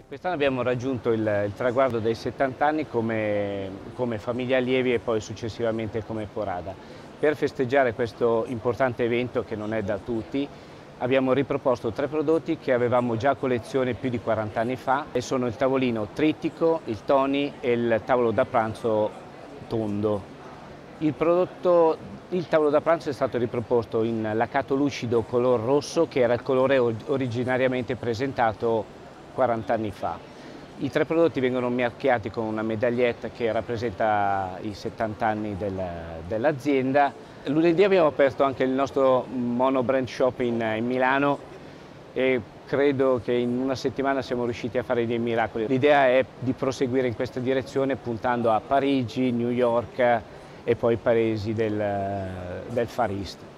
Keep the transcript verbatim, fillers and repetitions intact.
Quest'anno abbiamo raggiunto il, il traguardo dei settanta anni come, come famiglia allievi e poi successivamente come Corada. Per festeggiare questo importante evento, che non è da tutti, abbiamo riproposto tre prodotti che avevamo già a collezione più di quaranta anni fa e sono il tavolino trittico, il Tony e il tavolo da pranzo tondo. Il, prodotto, il tavolo da pranzo è stato riproposto in laccato lucido color rosso, che era il colore originariamente presentato quaranta anni fa. I tre prodotti vengono marchiati con una medaglietta che rappresenta i settanta anni del, dell'azienda. Lunedì abbiamo aperto anche il nostro mono brand shop in, in Milano e credo che in una settimana siamo riusciti a fare dei miracoli. L'idea è di proseguire in questa direzione puntando a Parigi, New York e poi i paesi del, del Far East.